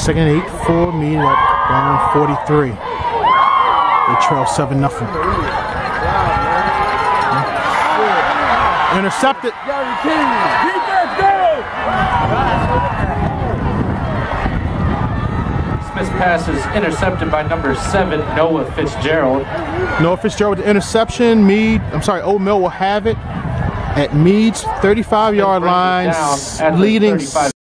Second and 8 for Meade at down 43. They trail 7-0. Intercepted. Smith's pass is intercepted by number 7, Noah Fitzgerald. Noah Fitzgerald with the interception. Old Mill will have it at Meade's 35-yard line, leading